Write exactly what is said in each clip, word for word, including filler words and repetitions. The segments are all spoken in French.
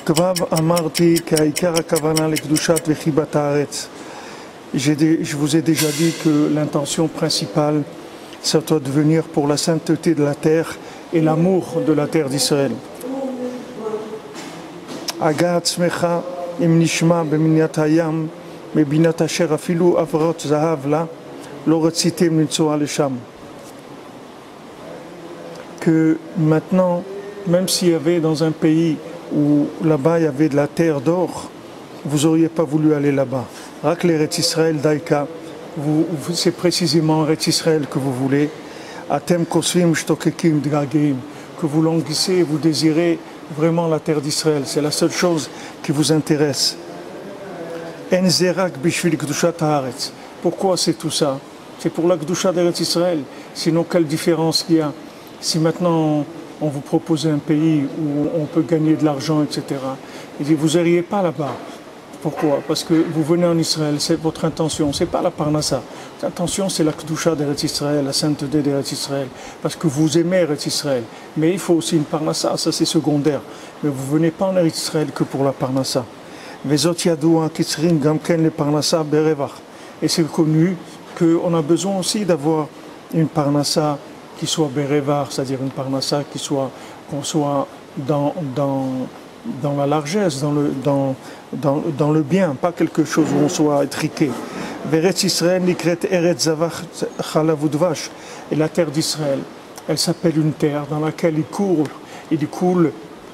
כבר אמרתי כי העיקר הכוונה לקדושת וחיבת הארץ. Je vous ai déjà dit que l'intention principale, ça doit devenir pour la sainteté de la terre et l'amour de la terre d'Israël. הגה עצמך אם נשמע במניית הים, מבינת אשר אפילו עברות זהב לה, לא רציתם לנסוע לשם. Que maintenant, même s'il y avait dans un pays où là-bas il y avait de la terre d'or, vous n'auriez pas voulu aller là-bas. Rak l'Eretz Israël Daïka, c'est précisément Eretz Israël que vous voulez. Atem kosvim shtokekim dgageim, que vous languissez, vous désirez vraiment la terre d'Israël. C'est la seule chose qui vous intéresse. En zerak bishvil kedushat haaretz. Pourquoi c'est tout ça? C'est pour la kedusha d'Eretz Israël. Sinon, quelle différence il y a? Si maintenant on vous propose un pays où on peut gagner de l'argent, et cetera, il dit vous n'iriez pas là-bas. Pourquoi? Parce que vous venez en Israël, c'est votre intention, c'est pas la parnassa. L'intention, c'est la kedusha d'Eretz Israël, la sainteté d'Eretz Israël, parce que vous aimez Eretz Israël. Mais il faut aussi une parnassa, ça c'est secondaire. Mais vous venez pas en Eretz Israël que pour la parnassa. Vezot yadoua kitzrin gamken le parnassa berevach. Et c'est connu qu'on a besoin aussi d'avoir une parnassa qui soit berevach, c'est-à-dire une parnassa qui soit, qu'on soit dans, dans, dans la largesse, dans le, dans, dans, dans le bien, pas quelque chose où on soit étriqué. Veretz Israël nikret eretz zavach chalav udvash. Et la terre d'Israël, elle s'appelle une terre dans laquelle il coule, il coule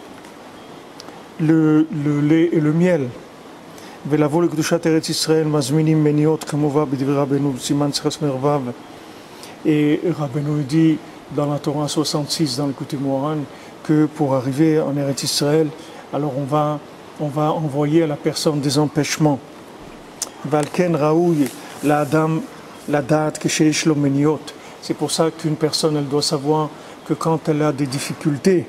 le, le lait et le miel. ולבוא לקדושת ארץ ישראל מזמינים מניעות כמובן בדברי רבנו סימן צחס מרבב. Et Rabbeinu dit dans la Torah soixante-six, dans le Coutume Moran, que pour arriver en Eretz Israël, alors on va, on va envoyer à la personne des empêchements. Valken Raoui, la Adam, la date que chez Shlomeniot. C'est pour ça qu'une personne, elle doit savoir que quand elle a des difficultés,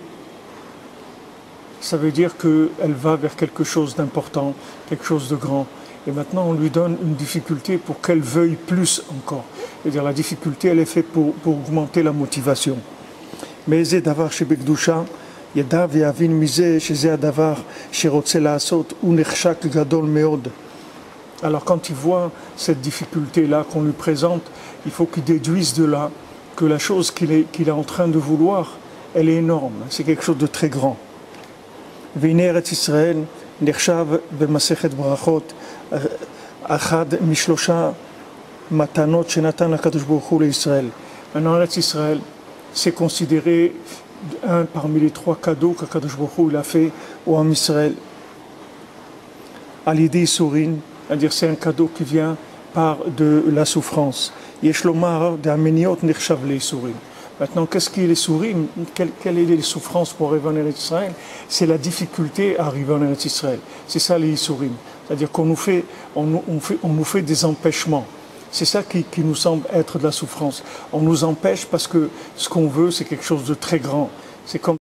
ça veut dire qu'elle va vers quelque chose d'important, quelque chose de grand. Et maintenant, on lui donne une difficulté pour qu'elle veuille plus encore. C'est-à-dire la difficulté, elle est faite pour, pour augmenter la motivation. Mais c'est d'avoir chez Bekdusha, Yadav Yavin Mise, chez Zéadavar, chez Rotzelasot, ou Nechshak Gadol Meod. Alors quand il voit cette difficulté-là qu'on lui présente, il faut qu'il déduise de là que la chose qu'il est, qu'il est en train de vouloir, elle est énorme. C'est quelque chose de très grand. V'iner et Israël, Nechshav B'Masechet Brachot, Achad Mishlosha Matanot Shenatan HaKadosh Baruch Hu l'Israël. Maintenant, Eretz Israël, c'est considéré un parmi les trois cadeaux qu'Akadosh Baruch Hu il a fait au Ham Israël. Al-Yidi Sourin, c'est-à-dire c'est un cadeau qui vient par de la souffrance. Yeshlomar de Ameniot Nechshav le Sourin. Maintenant, qu'est-ce qu'il est les sourim? Quelles quelle est les souffrances pour arriver en Eretz Israël? C'est la difficulté à arriver en Eretz Israël. C'est ça les sourim. C'est-à-dire qu'on nous fait, on, on fait, on nous fait des empêchements. C'est ça qui, qui nous semble être de la souffrance. On nous empêche parce que ce qu'on veut, c'est quelque chose de très grand. C'est comme